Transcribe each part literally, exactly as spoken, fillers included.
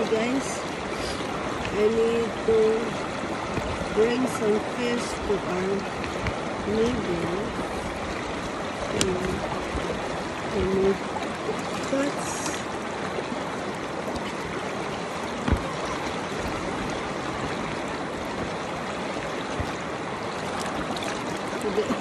busy, guys. I need to bring some fish to our neighbor. And I need pots. Today.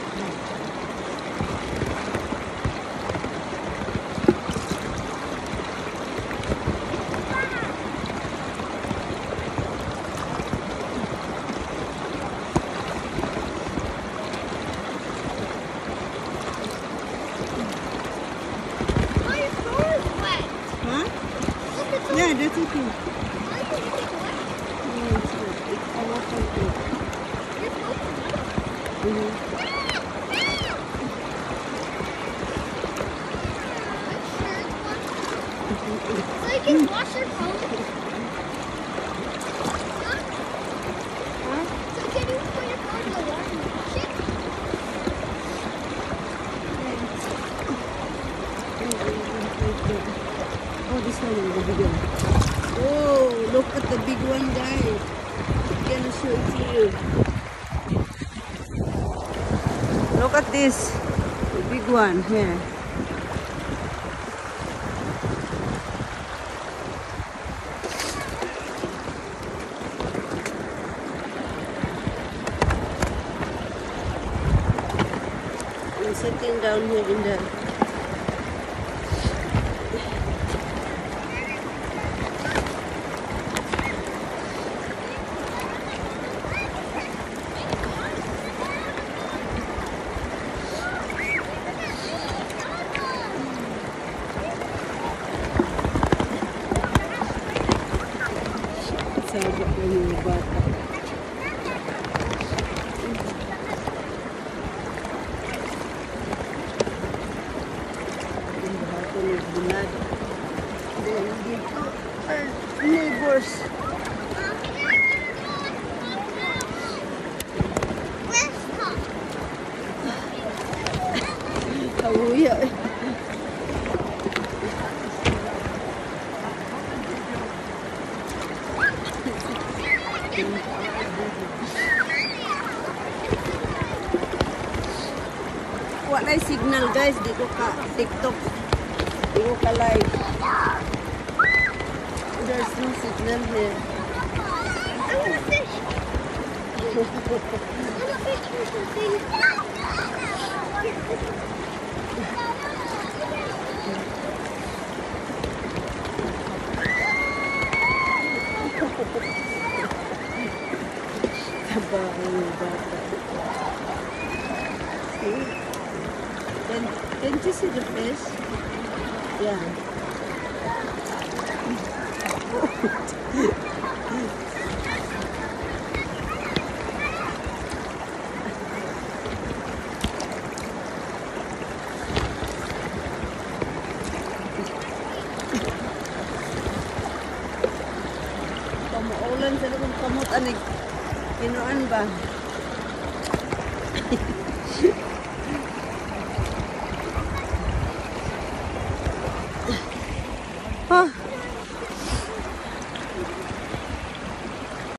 Yeah, that's okay. Yeah, it's good. It's a lot of good. Mm-hmm. So you can wash your clothes? Huh? Huh? So can you put your clothes in the water and wash it? Oh, this one is the big one. Oh, look at the big one, guys. I'm gonna show it to you. Look at this. The big one here. I'm sitting down here in the sabi ko yung bata. Yung bata ng bulad. Then dito our neighbors. Kahuya eh. Wala yung signal, guys. Di ko ka TikTok. Di ko ka live. There's no signal here. I want to fish. I want to fish for something. Tabaho yung bata. See? Can, can't you see the fish? Yeah. Kamuulan sa loob kamot anig. Kinuan ba?